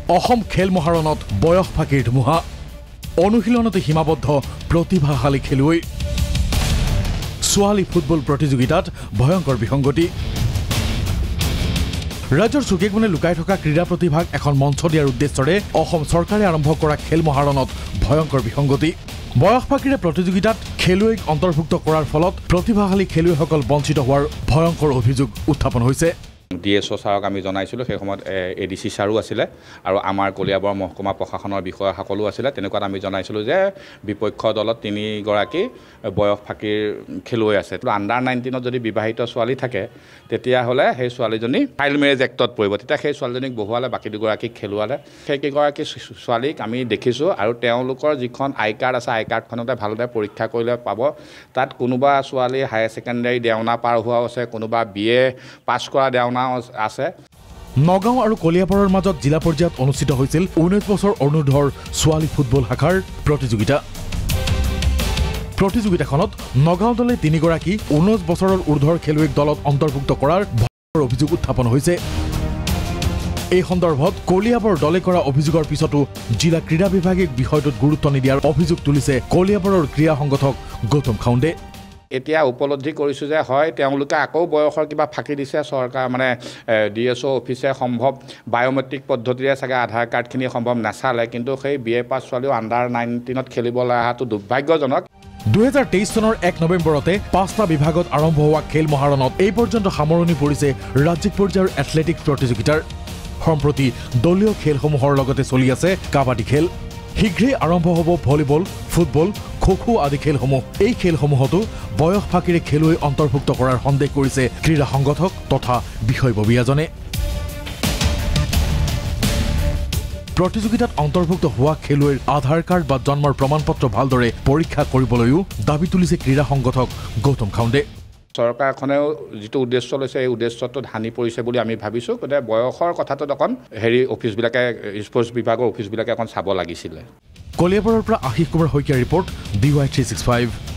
অসম খেল মহাৰণত বয়স ফাঁকিৰ ধুমুহা অনুশীলনতে সীমাবদ্ধ প্ৰতিভাশালী খেলুৱৈ ছোৱালী ফুটবল প্ৰতিযোগিতাত ভয়ংকৰ বিসংগতি ৰাজ্যৰ চুকে কোণে লুকাই থকা ক্ৰীড়া প্ৰতিভাক এখন মঞ্চ দিয়াৰ উদ্দেশ্যৰে অসম চৰকাৰে আৰম্ভ কৰা খেল মহাৰণত ভয়ংকৰ বিসংগতি বয়স ফাঁকিৰে প্ৰতিযোগিতাত খেলুৱৈক অন্তৰ্ভুক্ত কৰাৰ ফলত প্ৰতিভাশালী খেলুৱৈসকল বঞ্চিত হোৱাৰ ভয়ংকৰ অভিযোগ উত্থাপন হৈছে DSO ছাৰক আমি জনাইছিলোঁ সেই সময়ত ADC ছাৰো আছিলে আৰু আমাৰ কলিয়াবৰ মহকুমা প্ৰশাসনৰ বিষয়াসকলো আছিলে তেনেকুৱাত আমি জনাইছিলোঁ যে বিপক্ষ দলত 3 গৰাকী বয়স ফাঁকিৰ খেলুৱৈ আছে আণ্ডাৰ 19ত যদি বিবাহিত ছোৱালী থাকে তেতিয়াহ'লে সেই ছোৱালীজনী চাইল্ড মেৰেজ এক্টত পৰিব তেতিয়া সেই ছোৱালীজনীক বহুৱালে বাকী 2 গৰাকীক খেলুৱালে সেই কেইগৰাকী ছোৱালীক আমি দেখিছোঁ আৰু তেওঁলোকৰ যিখন আই কাৰ্ড আছে আই কাৰ্ডখনতে ভালদৰে পৰীক্ষা কৰিলে পাব তাত কোনোবা ছোৱালী হায়াৰ ছেকেণ্ডাৰী দেওনা পাৰ হোৱাও আছে কোনোবা BA পাছ কৰা দেওনা আছে নগাঁও আৰু কলিয়াবৰৰ মাজত জিলা পৰ্যায়ত অনুষ্ঠিত হৈছিল 19 বছৰ অনুৰ্ধৰ ছোৱালী ফুটবল শাখাৰ প্ৰতিযোগিতাখনত নগাঁও দলে 3 গৰাকী 19 বছৰৰ ঊৰ্ধৰ খেলুৱৈক দলত অন্তৰ্ভুক্ত কৰাৰ অভিযোগ উত্থাপন হৈছে এই সন্দৰ্ভত কলিয়াবৰ দলে কৰা অভিযোগৰ পিছতো জিলা ক্ৰীড়া বিভাগে বিষয়টোত গুৰুত্ব নিদিয়াৰ অভিযোগ তুলিছে কলিয়াবৰৰ ক্ৰীড়া সংগঠক গৌতম খাউণ্ডে এতিয়া উপলব্ধি কৰিছোঁ যে হয় তেওঁলোকে আকৌ বয়সৰ কিবা ফাঁকি দিছে চৰকাৰ মানে DSO অফিচে সম্ভৱ বায়োমেট্ৰিক পদ্ধতিৰে চাগে আধাৰ কাৰ্ডখিনি সম্ভৱ নাচালে কিন্তু সেই BA পাছ ছোৱালীও আণ্ডাৰ 19ত খেলিবলৈ অহাটো দুৰ্ভাগ্যজনক 2023 চনৰ 1 নৱেম্বৰতে 5টা বিভাগত আৰম্ভ হোৱা খেল মহাৰণত এই পৰ্যন্ত সামৰণি পৰিছে ৰাজ্যিক পৰ্যায়ৰ এথলেটিক্স প্ৰতিযোগিতাৰ সম্প্ৰতি দলীয় খেলসমূহৰ লগতে চলি আছে কাবাডী খেল শীঘ্ৰেই আৰম্ভ হ'ব ভলিবল ফুটবল খো-খো আদি খেলসমূহ এই খেলসমূহতো বয়স ফাঁকিৰে খেলুৱৈ অন্তৰ্ভুক্ত কৰাৰ সন্দেহ কৰিছে ক্ৰীড়া সংগঠক তথা বিষয়ববীয়াজনে প্ৰতিযোগিতাত অন্তৰ্ভুক্ত হোৱা খেলুৱৈৰ আধাৰ কাৰ্ড বা জন্মৰ প্ৰমাণপত্ৰ ভালদৰে পৰীক্ষা কৰিবলৈও দাবী তুলিছে ক্ৰীড়া সংগঠক গৌতম খাউণ্ডে চৰকাৰখনেও যিটো উদ্দেশ্য লৈছে এই উদ্দেশ্যটোত হানি পৰিছে বুলি আমি ভাবিছোঁ গতিকে বয়সৰ কথাটোত অকণ অফিচবিলাকে স্পৰ্টছ বিভাগৰ অফিচবিলাকে অকণ চাব লাগিছিলে কলিয়াবৰৰ পৰা আশিষ কুমাৰ শইকীয়াৰ ৰিপৰ্ট DY365